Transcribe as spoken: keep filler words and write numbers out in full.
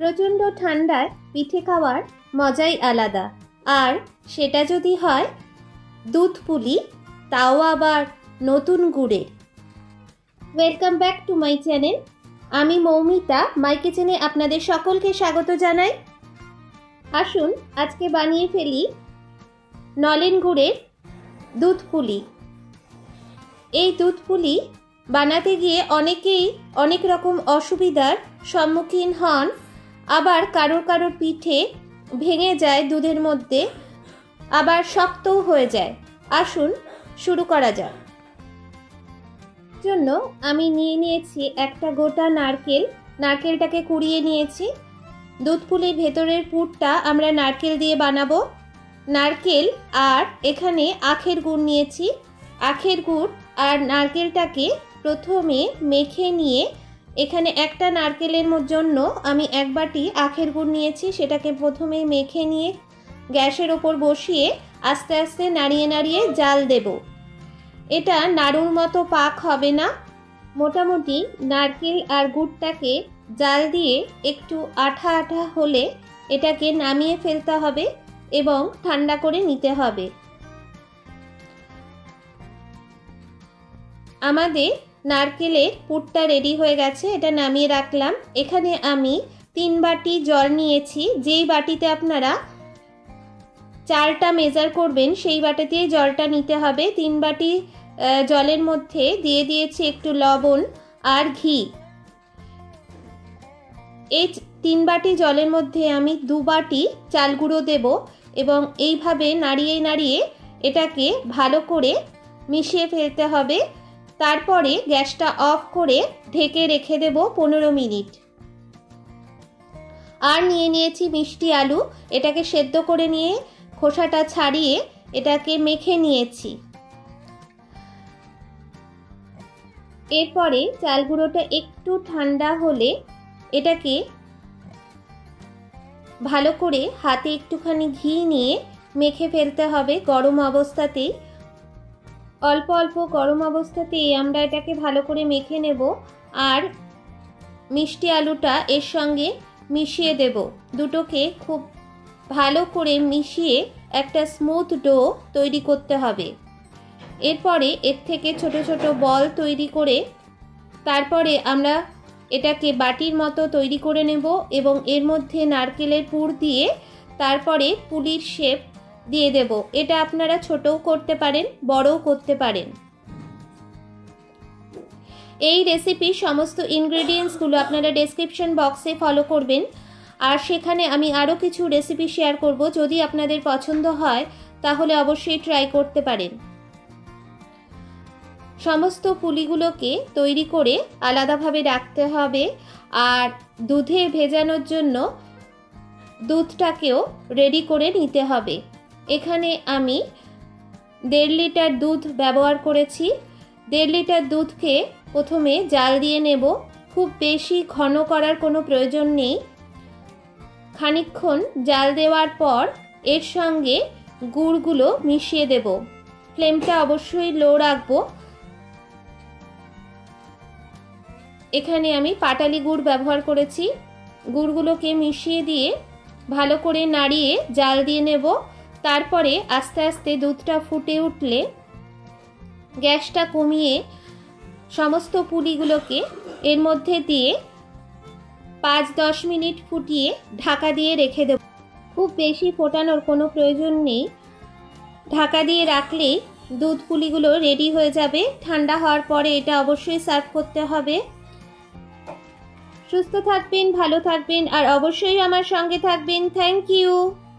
প্রচণ্ড ঠান্ডায় পিঠে খাওয়ার মজাই আলাদা। আর সেটা যদি হয় দুধ পুলি, তাও আবার নতুন গুড়ের। Welcome back to my channel. আমি মৌমিতা, মাই কিচেনে আপনাদের সকলকে স্বাগত জানাই। আসুন আজকে বানিয়ে ফেলি নলেন গুড়ের দুধ পুলি। এই দুধ পুলি বানাতে গিয়ে অনেকেই অনেক রকম অসুবিধার সম্মুখীন হন, আবার কারোর কারোর পিঠে ভেঙে যায় দুধের মধ্যে, আবার শক্তও হয়ে যায়। আসুন শুরু করা যাক। জন্য আমি নিয়ে নিয়েছি একটা গোটা নারকেল। নারকেলটাকে কুড়িয়ে নিয়েছি। দুধ পুলির ভেতরের পুরটা আমরা নারকেল দিয়ে বানাবো। নারকেল আর এখানে আখের গুড় নিয়েছি। আখের গুড় আর নারকেলটাকে প্রথমে মেখে নিয়ে, এখানে একটা নারকেলের জন্য আমি এক বাটি আখের গুড় নিয়েছি। সেটাকে প্রথমে মেখে নিয়ে গ্যাসের ওপর বসিয়ে আস্তে আস্তে নাড়িয়ে নাড়িয়ে জাল দেব। এটা নাড়ুর মতো পাক হবে না, মোটামুটি নারকেল আর গুড়টাকে জাল দিয়ে একটু আঠা আঠা হলে এটাকে নামিয়ে ফেলতে হবে এবং ঠান্ডা করে নিতে হবে। আমাদের নারকেলের পুরটা রেডি হয়ে গেছে, এটা নামিয়ে রাখলাম। এখানে আমি তিন বাটি জল নিয়েছি। যেই বাটিতে আপনারা চালটা মেজার করবেন সেই বাটিতেই জলটা নিতে হবে। তিন বাটি জলের মধ্যে দিয়ে দিয়েছি একটু লবণ আর ঘি। এই তিন বাটি জলের মধ্যে আমি দু বাটি চাল গুঁড়ো দেব এবং এইভাবে নাড়িয়ে নাড়িয়ে এটাকে ভালো করে মিশিয়ে ফেলতে হবে। তারপরে গ্যাসটা অফ করে ঢেকে রেখে দেব পনেরো মিনিট। আর নিয়ে নিয়েছি মিষ্টি আলু। এটাকে সেদ্ধ করে নিয়ে খোসাটা ছাড়িয়ে এটাকে মেখে নিয়েছি। এরপরে চাল গুঁড়োটা একটু ঠান্ডা হলে এটাকে ভালো করে হাতে একটুখানি ঘি নিয়ে মেখে ফেলতে হবে গরম অবস্থাতেই। অল্প অল্প গরম অবস্থাতেই আমরা এটাকে ভালো করে মেখে নেব। আর মিষ্টি আলুটা এর সঙ্গে মিশিয়ে দেব। দুটোকে খুব ভালো করে মিশিয়ে একটা স্মুথ ডো তৈরি করতে হবে। এরপরে এর থেকে ছোট ছোট বল তৈরি করে তারপরে আমরা এটাকে বাটির মতো তৈরি করে নেব এবং এর মধ্যে নারকেলের পুর দিয়ে তারপরে পুলির শেপ দিয়ে দেব। এটা আপনারা ছোটও করতে পারেন, বড়ও করতে পারেন। এই রেসিপির সমস্ত ইনগ্রেডিয়েন্টসগুলো আপনারা ডেসক্রিপশন বক্সে ফলো করবেন। আর সেখানে আমি আরও কিছু রেসিপি শেয়ার করব। যদি আপনাদের পছন্দ হয় তাহলে অবশ্যই ট্রাই করতে পারেন। সমস্ত পুলিগুলোকে তৈরি করে আলাদাভাবে রাখতে হবে। আর দুধে ভেজানোর জন্য দুধটাকেও রেডি করে নিতে হবে। এখানে আমি দেড় লিটার দুধ ব্যবহার করেছি। দেড় লিটার দুধকে প্রথমে জাল দিয়ে নেব। খুব বেশি ঘন করার কোনো প্রয়োজন নেই। খানিকক্ষণ জাল দেওয়ার পর এর সঙ্গে গুড়গুলো মিশিয়ে দেব। ফ্লেমটা অবশ্যই লো রাখবো। এখানে আমি পাটালি গুড় ব্যবহার করেছি। গুড়গুলোকে মিশিয়ে দিয়ে ভালো করে নাড়িয়ে জাল দিয়ে নেব। তারপরে আস্তে আস্তে দুধটা ফুটে উঠলে গ্যাসটা কমিয়ে সমস্ত পুলিগুলোকে এর মধ্যে দিয়ে পাঁচ দশ মিনিট ফুটিয়ে ঢাকা দিয়ে রেখে দেব। খুব বেশি ফোটানোর কোনো প্রয়োজন নেই। ঢাকা দিয়ে রাখলেই দুধ পুলিগুলো রেডি হয়ে যাবে। ঠান্ডা হওয়ার পরে এটা অবশ্যই সার্ভ করতে হবে। সুস্থ থাকবেন, ভালো থাকবেন আর অবশ্যই আমার সঙ্গে থাকবেন। Thank you.